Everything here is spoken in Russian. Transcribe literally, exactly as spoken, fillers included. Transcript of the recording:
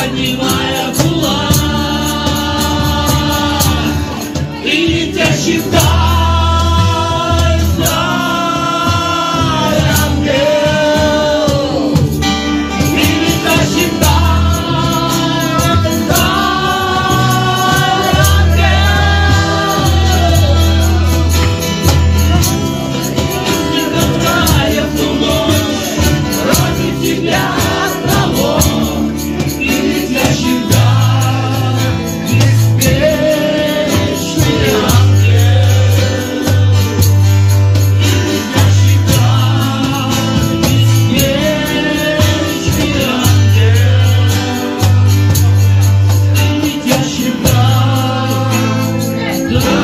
поднимая кулак, и летящий вдаль ангел, и летящий вдаль ангел, никогда я в ту ночь против тебя одного, и летящий вдаль беспечный ангел, и летящий вдаль беспечный ангел, и летящий вдаль.